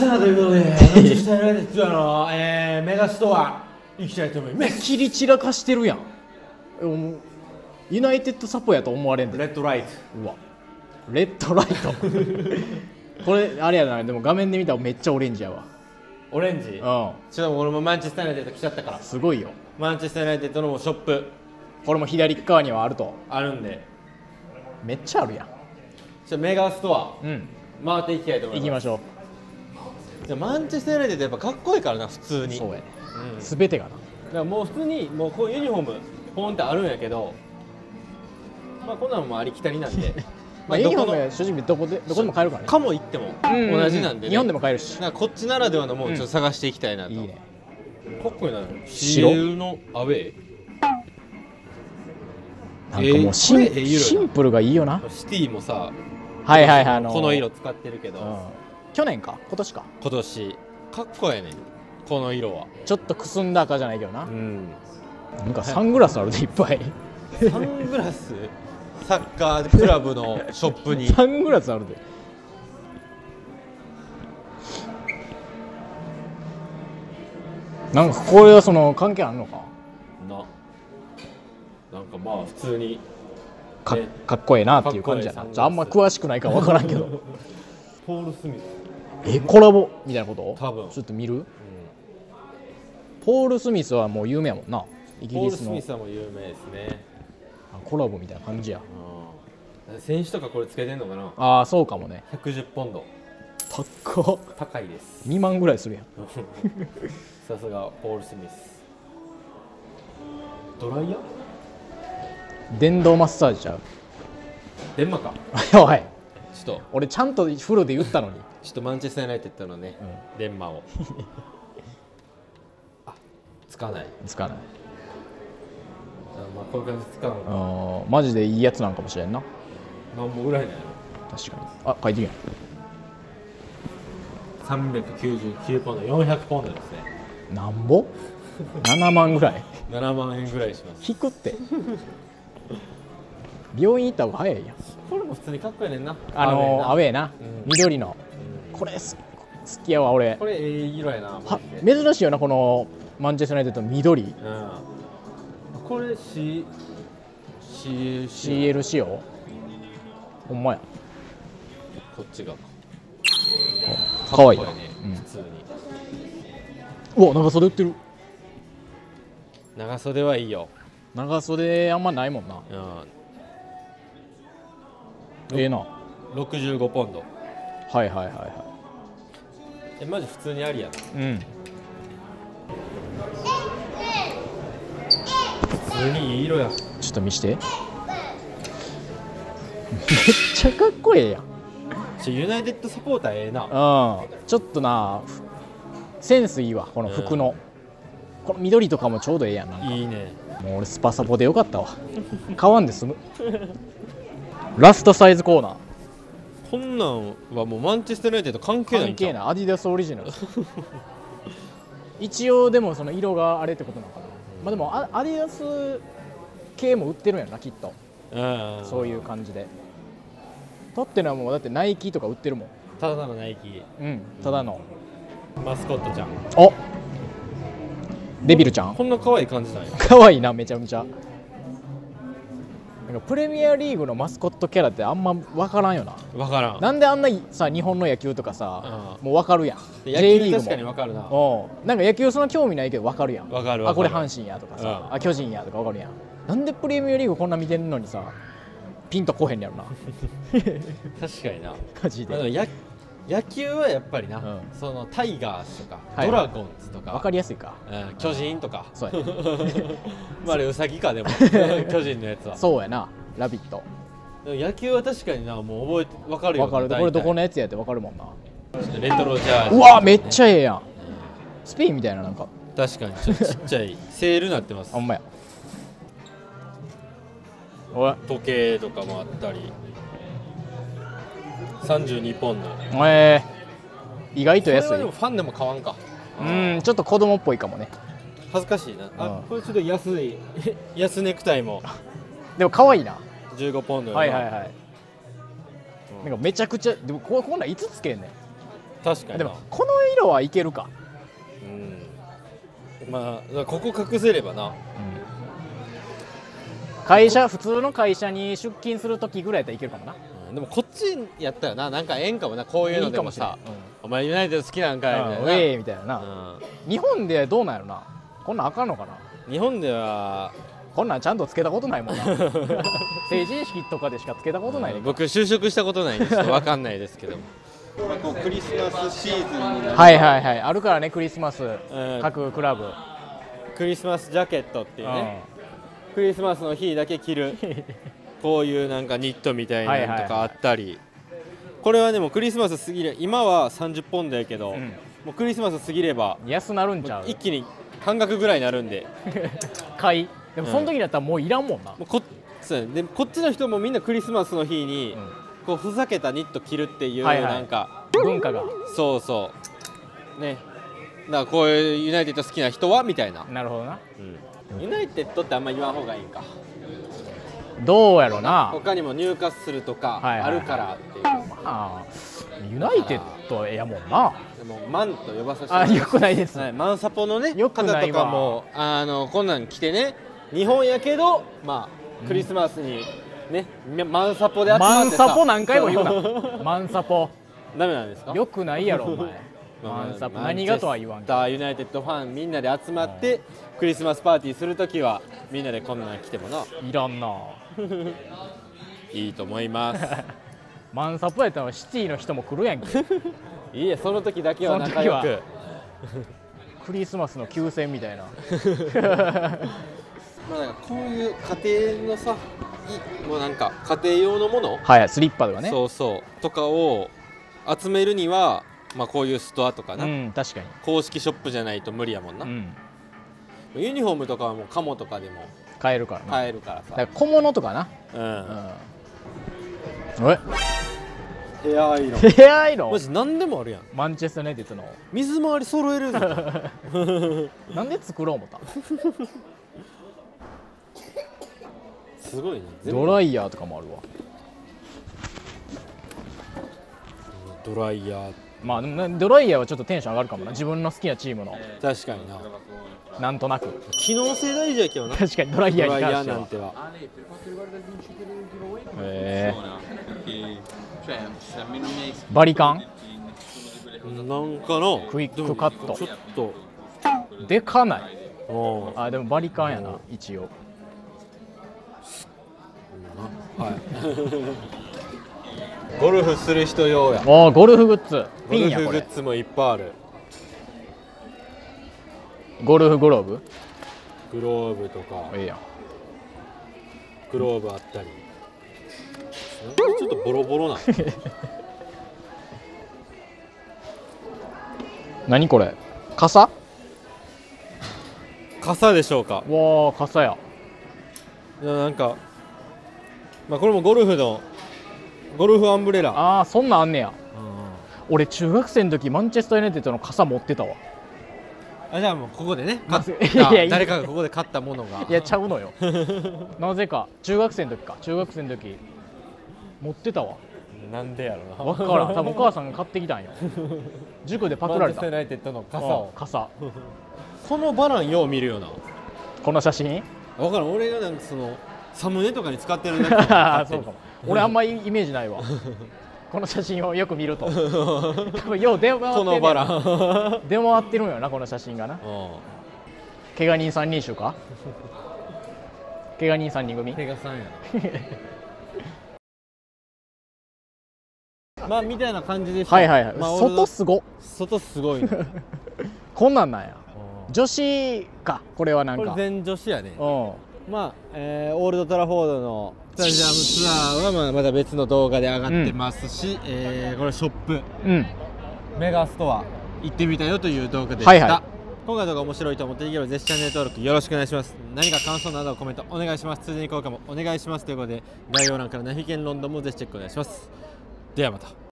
さあということで、マンチェスターユナイテッドの、メガストア行きたいと思います。 切り散らかしてるやん。ユナイテッドサポやと思われんで。 レッドライト。 うわ、レッドライトこれあれやな。でも画面で見たらめっちゃオレンジやわ。 オレンジ。 うん、 ちょっと俺もマンチェスターユナイテッド来ちゃったから。 すごいよ。 マンチェスターユナイテッドのショップこれも左側にはあると。 あるんで、 めっちゃあるやん。 じゃメガストア、 うん、 回っていきたいと思います。 行きましょう。じゃマンチェスターユナイテッドやっぱかっこいいからな、普通に。 そうやね、 うん、 全てがな。 だからもう普通にもうこういうユニフォームポンってあるんやけど、まあこんなのもありきたりなんでまあユニフォームは正直どこでも買えるからね。 かも行っても同じなんで、ね、 日本でも買えるし、 なんかこっちならではのもうちょっと探していきたいなと。 いいね。 かっこいいな。 白 CL のアウェーなんかもうシンプルがいいよな。 シティもさ、 はいはいはい、 この色使ってるけど、 去年か今年か、 今年かっこええねんこの色は。 ちょっとくすんだ赤じゃないけどな。 うん、 なんかサングラスあるでいっぱいサングラスサッカークラブのショップにサングラスあるで。なんかこれはその関係あるのかなんかまあ普通にかっこええなっていう感じやな。あんま詳しくないから分からんけどポール・スミスコラボみたいなこと？ 多分ちょっと見る？ポール・スミスはもう有名やもんな、イギリスの。 ポール・スミスはもう有名ですね。 コラボみたいな感じや。 選手とかこれつけてんのかな。 ああそうかもね。 110ポンド。高いです。 2万ぐらいするやんさすがポール・スミス。ドライヤー？ 電動マッサージちゃう？ 電マかおい、 ちょっと俺ちゃんとフルで言ったのにちょっとマンチェスターユナイテッドのね、電マを使わない。まあこういう感じで使うのか。 マジでいいやつなんかもしれんな。 なんもぐらいだよ。 確かに。あ、書いてるやん。 399ポンド、400ポンドですね。 なんぼ7万ぐらい。 7万円ぐらいします。 引くって病院行った方が早いやん。 これも普通にかっこいいねんな。 アウェーな、緑の、これ好きやわ俺。 これええ色やな。 珍しいよな、このマンチェスターユナイテッドの緑。 これ CL 仕様。ほんまや。 こっちがかわいいな。 普通に。 うわ、長袖売ってる。 長袖はいいよ。 長袖あんまないもんな。ええな。 65ポンド。 はいはいはいはい。 マジ普通にありやな。普通にいい色や。 ちょっと見して。めっちゃかっこええやん。 ユナイテッドサポーターええな。 ちょっとなセンスいいわ、この服の、この緑とかもちょうどええやん。なんかいいね。 もう俺スパサポでよかったわ買わんで済むラストサイズコーナー。 こんなんはもうマンチェスターユナイテッド関係ないんちゃう？ 関係ない。アディダスオリジナル一応でもその色があれってことなのかな。まあでもアディダス系も売ってるんやなきっと。そういう感じで。だってのはもうだってナイキとか売ってるもん。 ただのナイキ。 ただのマスコットちゃん。 お、デビルちゃん。 こんな可愛い感じなんや。 可愛いな、めちゃめちゃ。なんかプレミアリーグのマスコットキャラってあんま分からんよな。 分からん。 なんであんなさ、日本の野球とかさ、もう分かるやん。 J リーグも確かに分かるな。 なんか野球そんな興味ないけど分かるやん。 分かる。 あ、これ阪神やとかさ、あ、巨人やとか分かるやん。なんでプレミアリーグこんな見てんのにさ、ピンとこへんやろな確かにな。 マジで。 野球はやっぱりな、そのタイガースとかドラゴンズとか分かりやすいか、 巨人とか。 そうやまああれウサギか。でも巨人のやつはそうやな。ラビット。 野球は確かにな、もう覚えて分かるよ。 分かる。これどこのやつやって分かるもんな。 レトロジャージ。 うわ、めっちゃええやん。スペインみたいな。なんか確かにちょっとちっちゃいセールなってます。 ほんまや。 時計とかもあったり。32ポンド。 意外と安い。 でもファンでも買わんか。 ちょっと子供っぽいかもね。 恥ずかしいな。これちょっと安い安ネクタイもでも可愛いな。 15ポンド。 なんかめちゃくちゃ。でもこんなんいつつけんねん。 確かにでもこの色はいけるか。 まあここ隠せればな、 普通の会社に出勤する時ぐらいやったらいけるかもな。 でもこっちやったらなんかええんかもな、こういうのでもさ、お前ユナイテッド好きなんかいみたいな、 ウェーみたいなな。日本でどうなんやろな、こんなんあかんのかな。 日本ではこんなんちゃんとつけたことないもんな成人式とかでしかつけたことないね。 僕就職したことないんでちょっと分かんないですけどもクリスマスシーズンになる。 はいはいはい、あるからね、クリスマス、各クラブクリスマスジャケットっていうね、クリスマスの日だけ着るこういうなんかニットみたいなのとかあったり、これはでもクリスマス過ぎれば今は30ポンドやけど、もうクリスマス過ぎれば安なるんちゃう。 一気に半額ぐらいになるんで買いでもその時だったらもういらんもんな。 もうそうやね、でこっちの人もみんなクリスマスの日にこうふざけたニット着るっていうなんか文化が。 そうそうね、だからこういうユナイテッド好きな人はみたいな。 なるほどな。 ユナイテッドってあんま言わん方がいいんか。 どうやろな。 他にもニューカッスルとかあるからっていう。 まあユナイテッドやもんな。 でもマンと呼ばさせてもらいます。 よくないです、 マンサポのねよく方ないわとかもこんなん着てね、日本やけどまあクリスマスにねマンサポで集まマンってさ。 サポ何回も言うなマンサポダメなんですか。 よくないやろお前マンサポ何がとは言わんけど。 マンチェスターユナイテッドファンみんなで集まってクリスマスパーティーするときはみんなでこんなん着てもないらんな。 いいと思いますマンサポやったらシティの人も来るやんけいいえ、その時だけは仲良く。 クリスマスの休戦みたいなまあなんかこういう家庭のさ、もうなんか家庭用のもの、 はい、スリッパとかね。 そうそうとかを集めるには、まあこういうストアとかな、 確かに公式ショップじゃないと無理やもんな。ユニフォームとかはもうカモとかでも買えるからな。 買えるからさ。 だから小物とかな。 ヘアアイロン。 ヘアアイロン。 マジ何でもあるやん。 マンチェスター・ユナイテッドの水回り揃えるぞ。 なんで作ろう思った。 すごいね。 ドライヤーとかもあるわ。 ドライヤー。 まあでもドライヤーはちょっとテンション上がるかもな、自分の好きなチームの。 確かにな。 なんとなく機能性大事やけどな。 確かにドライヤーに関しては。 なんては。 バリカンなんかのクイックカットちょっとでかない。あ、でもバリカンやな一応。 ゴルフする人用や。 ゴルフグッズ。ピンやこれ。 ゴルフグッズもいっぱいある。 ゴルフグローブ。 グローブとか。 いいやん。 グローブあったり。ちょっとボロボロな。 何これ。傘？ 傘でしょうか。 わあ、傘や。 なんか、まあこれもゴルフのゴルフアンブレラ。 ああ、そんなんあんねや。俺中学生の時マンチェスターユナイテッドの傘持ってたわ。 あ、じゃあもうここでね、誰かがここで買ったものが。 いや、ちゃうのよ。なぜか中学生の時持ってたわ。 なんでやろな。 わからん。多分お母さんが買ってきたんよ。塾でパクられた。 マンチェスターユナイテッドの傘。 傘。 このバランよう見るよな。 この写真？ わからん。俺がなんかそのサムネとかに使ってるだけ。 そうかも。俺あんまりイメージないわ。この写真をよく見ると。多分よう出回ってる。 このバラン。 出回ってるんよな、この写真がな。怪我人3人衆か？怪我人3人組？ 怪我さんやな。まあみたいな感じでした。 はいはいはい。外すご。 外すごいね。 こんなんなんや。女子か、これはなんか。 これ全女子やね。まあ、オールドトラフォードのスタジアムツアーはまだ別の動画で上がってますし、これショップ、メガストア行ってみたよという動画でした。今回の動画面白いと思っていたらぜひチャンネル登録よろしくお願いします。何か感想などコメントお願いします。ついでに効果もお願いしますということで、概要欄からナビケンロンドンもぜひチェックお願いします。ではまた。